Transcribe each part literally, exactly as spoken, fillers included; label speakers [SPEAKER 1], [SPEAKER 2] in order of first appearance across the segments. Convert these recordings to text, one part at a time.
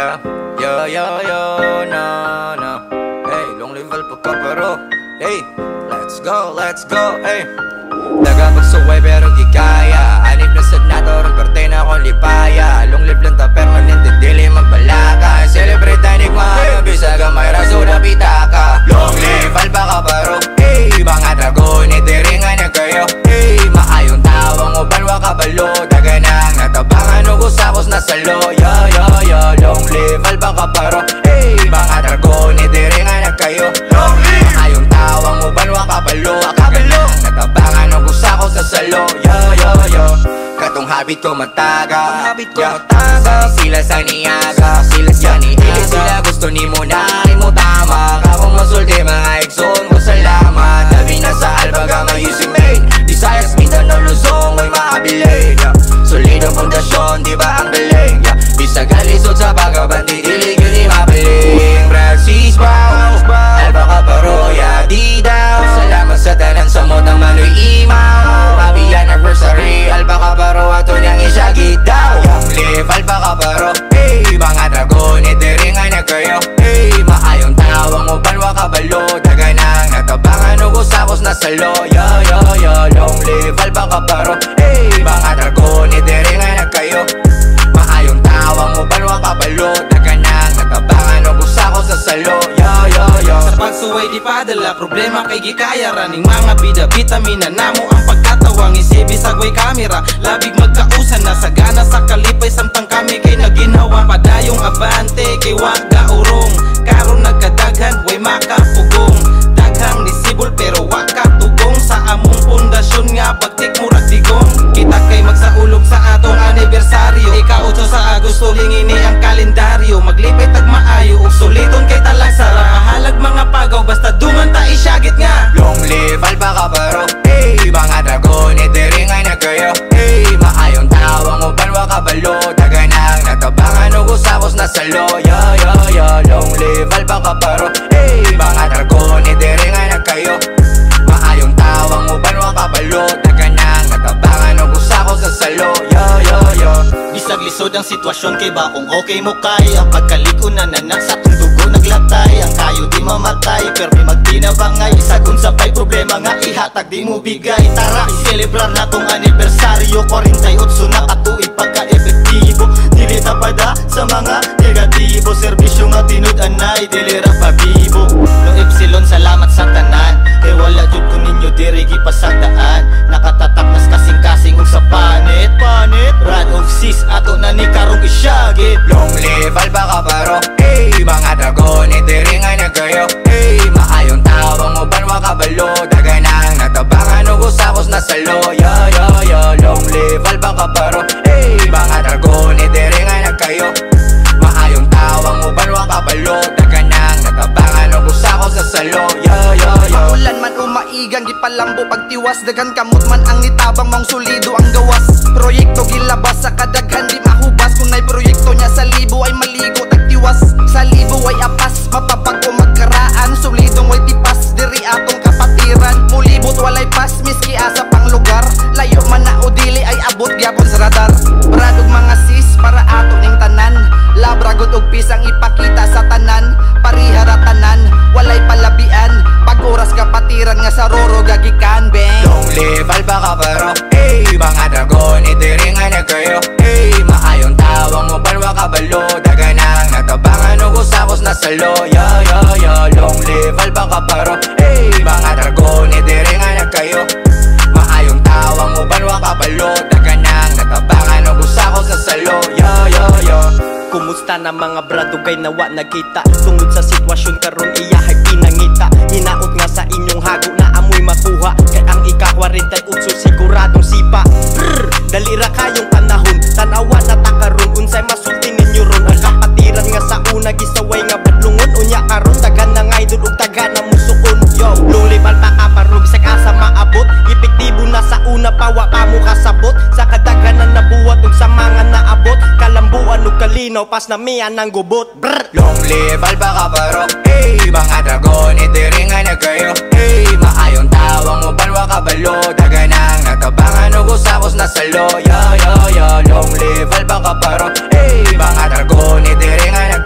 [SPEAKER 1] yeah, yo, yo, yo, no, no. Hey, long level pa ka pero, hey, let's go, let's go, hey. Nagapagsuway pero di kaya. Anip na senador, parte na akong lipaya. Long live lang ta permanente, dili magbalaka. Celebrate tanig mga bisag ang may raso na pitaka. Long live alba ka pero, hey, mga dragon, itiringan na kayo. Hey, maayong tawang uban wa kabalo. Daganang natabangan ugos-akos na salo. Yo, yo, yo, long live alba ka pero, hey, mga dragon, itiringan na kayo. Long live maayong tawang uban wa kabalo. Daganang natabangan ugos-akos na salo. Yo, yo, yo. Katong habit ko mataga, habit ko mataga. Sila sa niyaga, sila sa niyaga. Sila gusto ni mo na mo tama. Kapag masulti mga exon mo salamat. Dabi na sa albaga may using main. Desires Mindanao Luzon may maabili. Solidong pundasyon, di ba ang galing? Bisag alisod sa bagabandi, dilig yun di mapiling. Francis Brown, alba ka paroya, di daw. Salamat sa tanan sa modang manoy imaw. Happy anniversary, alba ka paro ato niyang isyagit daw. Long live alba ka paro, hey, mga dragon, itiringan na kayo. Hey, maayong tawang uban wa kabalo. Daganang natabangan ugos-akos na salo. Yo, yo, yo, long live alba ka paro, hey, mga dragon, itiringan na kayo. Maayong tawang uban wa kabalo. Daganang natabangan ugos-akos na salo. Yo, yo, yo.
[SPEAKER 2] Sa pagsuway di padala, problema kay gikaya. Raning mga bida, vitamina namo ang pagkatawang isibi sa way kamera. Labig magkausan na sa gana sa kalipay. Samtang kami kay naginawa padayong abante kay wagga urong. Karon nagkadaghan, way makapugong. Daghang nisibol pero waka tugong. Sa among pundasyon nga bagtik murag digong. Kita kay magsaulog sa atong anibersaryo. Ika-otso sa Agosto lingini ang kalendaryo. Maglipay tag maayo ug suliton kay talang sara. Mahalag mga pagaw basta dungan ta isyagit nga.
[SPEAKER 1] Long live alba ka pero, hey, mga dragon, itiringan na kayo. Hey, maayong tawang uban wa kabalo. Daganang natabangan ugos-akos na salo. Yo, yo, yo, long live alba ka pero, hey, mga dragon, itiringan na kayo. Maayong tawang uban wa kabalo. Daganang natabangan ugos-akos na salo. Yo, yo, yo.
[SPEAKER 3] Bisag lisod ang sitwasyon kay ba kung okay mo kaya. Pagkaliko na nanak sa tong dugo naglatay. Ang kayo di mamatay pero may magtinabangay. Sagun sa pay problema nga ihatag di mo bigay. Tara i-celebrar na tong anibersaryo. forty-eight na katuig pagka-epektibo. Dili tapada sa mga negatibo. Serbisyo nga tinud-anay dili ra pabibo. No epsilon salamat sa tanan. Kay wala jud ko ninyo diri gipasagdaan. Nakatatak nas kasing-kasing ug sa panit. Panit rad og sis ato na ni karong isyagit.
[SPEAKER 1] Long live alba ka pero, hey, mga dragon, itiringan na kayo. Hey, maayong tawang uban wa kabalo. Daganang natabangan ugos-akos na salo. Yo, yo, yo, long live alba ka pero, hey, mga dragon, itiringan na kayo. Maayong tawang uban wa kabalo. Daganang natabangan ugos-akos na salo. Yo, yo, yo.
[SPEAKER 4] Ulan man umaigang gipalambo pagtiwas. Dagan kamot man ang nitabang mong sulido ang gawas. Proyekto gilabas sa kadaghan di mahubas. Kung na'y proyekto niya sa libo ay maligo tagtiwas. Sa libo ay apas, mapapago magkaraan. Sulidong way tipas, diri atong kapatiran. Mulibot walay pas, miski asa pang lugar. Layo man na o dili ay abot gyapon sa radar. Bradog mga sis para ato ning tanan. Labragod og pisang ipakita sa tanan. Parihara tanan, walay palabian. Pag oras kapatiran nga sa roro gagikan bang.
[SPEAKER 1] Long live alba ka pero, hey, mga dragon, itiringan na kayo. Hey, maayong tawang uban wa kabalo. Daganang natabangan ugos-akos na salo. Yo, yo, yo, long live alba ka pero, hey, mga dragon, itiringan na kayo. Maayong tawang uban wa kabalo. Daganang natabangan ugos-akos na salo. Yo, yo, yo.
[SPEAKER 3] Kumusta na mga brado kay nawa nakita. Tungod sa sitwasyon karon iyahay pinangita. Hinaot nga sa inyong hago na amoy makuha. Kay ang ika-forty-eight siguradong sipa. Brr, dalira kayong panahon. Tanawa na takaron unsay masulti ninyo ron. Ang kapatiran nga sa una gisaway nga badlungon. Unya karon dagan na ngay dun ug dagan na musuon. Yo, lulibal pa ka parog sa kasa maabot. Epektibo na sa una pawa pa mo kasabot. Sa kadaghanan na buwat ug sa mga naabot. Kalambuan ug kalinaw pas na miyan ng gubot. Brr.
[SPEAKER 1] Long live alba ka pero, hey, mga dragon, itiringan na kayo. Hey, maayong tawang uban wa kabalo. Daganang natabangan ugos-akos na salo. Yo, yo, yo, long live alba ka pero, hey, mga dragon, itiringan na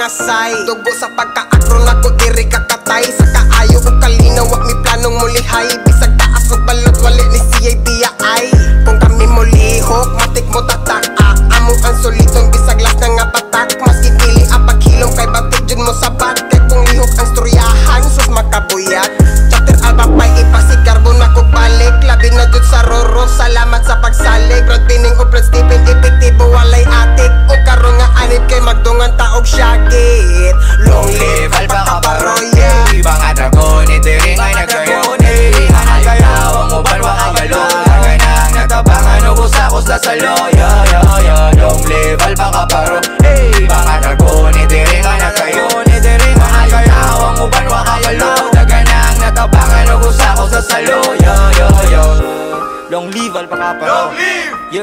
[SPEAKER 5] kasay. Dugo sa pagka-akro na ko diri kakatay. Sa kaayo o kalinaw wag mi planong mulihay. Bisag taas o balot wali ni C I B I. Kung kami mulihok matik mo tatak ah. Amo ang solidong bisag las na nga batak. Mas ipili apag hilong kay batik jud mo sabat. Kay kung lihok ang storyahan sus makabuyat. Chapter alba pa'y ipasig karbon na ko balik. Labi na jud sa roro salamat sa pagsalig. Brad Pining o Brad Stephen epektibo walay atik. O karon nga anib kay magdungan taog syagit. Long live Alpha Kaparo yeah.
[SPEAKER 1] Ibang dragon diri ngay nagkayon Ang ayaw ang uban wa agalo Ganang natabangan o kusakos na salo Yo yo yo Long live Alpha Kaparo Ibang dragon diri ngay nagkayon Ang ayaw ang uban wa agalo Ganang natabangan o kusakos na salo Yo yo yo Long live Alpha Kaparo. Long live yeah.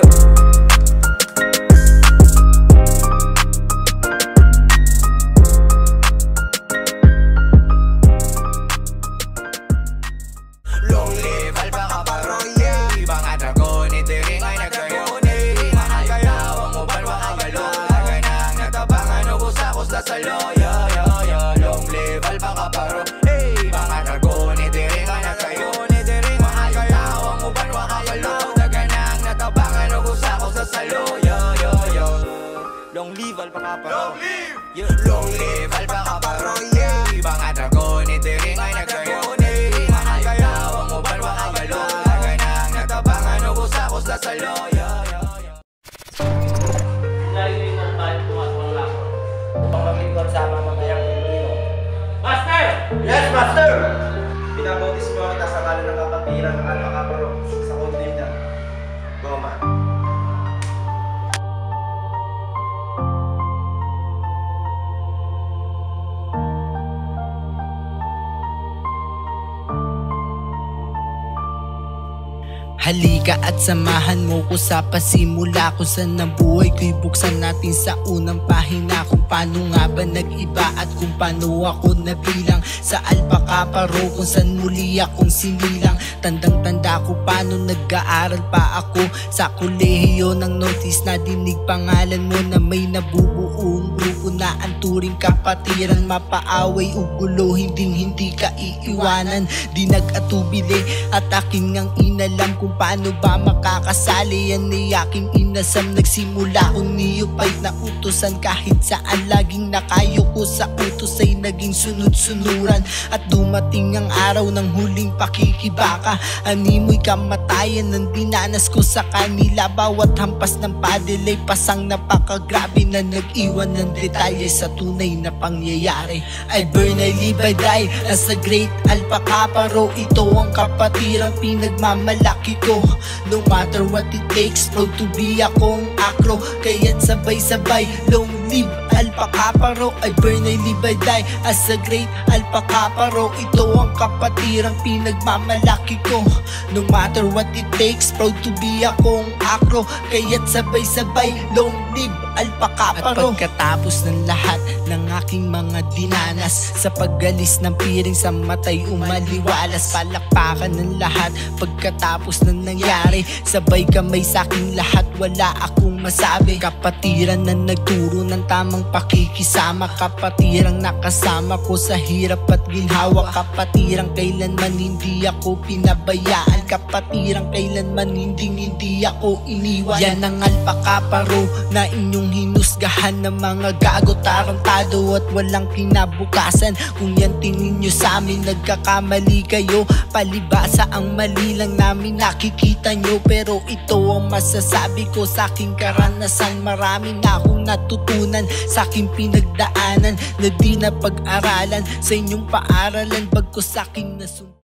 [SPEAKER 5] Long live Alpha Kaparo yeah.
[SPEAKER 1] Ibang dragon diri ngay nagkayon Ang ayaw ang uban wa agalo Ganang natabangan o kusakos na salo Yo yo yo Long live Alpha Kaparo Ibang dragon diri ngay nagkayon Ang ayaw ang uban wa agalo Ganang natabangan o kusakos na salo Yo yo yo Long live Alpha Kaparo.
[SPEAKER 5] Long live Alpha Kaparo yeah.
[SPEAKER 1] Ibang dragon diri ngay nagkayon Ang ayaw ang uban wa agalo Ganang natabangan o kusakos na salo Yo yo yo
[SPEAKER 2] Narinig tayo tumatawang lako.
[SPEAKER 3] Upang mamingkot sa mamamayang Pilipino.
[SPEAKER 2] Master!
[SPEAKER 3] Yes, Master! Pinabautis mo kita sa ngalan ng kapatiran ng Alpha Kaparo sa kundin niya. Goma.
[SPEAKER 6] Halika at samahan mo ko sa pasimula kung saan ang buhay ko'y buksan natin sa unang pahina. Kung paano nga ba nag-iba at kung paano ako nabilang sa Alpha Kaparo, kung saan muli akong sinilang. Tandang-tanda ko paano nag-aaral pa ako sa kolehiyo. Nang notice na dinig pangalan mo na may nabubuong grupo na ang turing kapatiran. Mapaaway o gulo, hindi hindi ka iiwanan. Di nag-atubili at akin ngang inalam kung paano ba makakasali. Yan ay aking inasam. Nagsimula kong niyupay na utusan kahit saan. Laging nakayo ko sa utos ay naging sunod-sunuran. At dumating ang araw ng huling pakikibaka. Animoy kamatayan ng dinanas ko sa kanila. Bawat hampas ng paddle ay pasang napakagrabe na nag-iwan ng detalye sa tunay na pangyayari. I burn, I live, I die as a great Alpha Kaparo. Ito ang kapatirang pinagmamalaki ko. No matter what it takes, proud to be akong akro. Kaya't sabay-sabay, long live Alpha Kaparo. I burn, I live, I die as a great Alpha Kaparo. Ito ang kapatirang pinagmamalaki ko. No matter what it takes, proud to be akong akro. Kaya't sabay-sabay, long live Alpha Kaparo. At pagkatapos ng lahat ng aking mga dinanas, sa paggalis ng piring sa matay umaliwalas. Palakpakan ng lahat pagkatapos ng nangyari. Sabay kamay sa'king lahat, wala akong masabi. Kapatiran na nagturo ng tamang pakikisama. Kapatirang nakasama ko sa hirap at ginhawa. Kapatirang kailanman hindi ako pinabayaan. Kapatirang kailanman hindi hindi ako iniwan. Yan ang Alpha Kaparo na inyong hinusgahan ng mga gago tarantado at walang kinabukasan. Kung yan tingin nyo sa amin, nagkakamali kayo. Palibasa ang mali lang namin nakikita nyo. Pero ito ang masasabi ko sa aking karanasan. Marami na akong natutunan sa aking pinagdaanan na di na pag-aralan sa inyong paaralan bagko sa aking nasunod.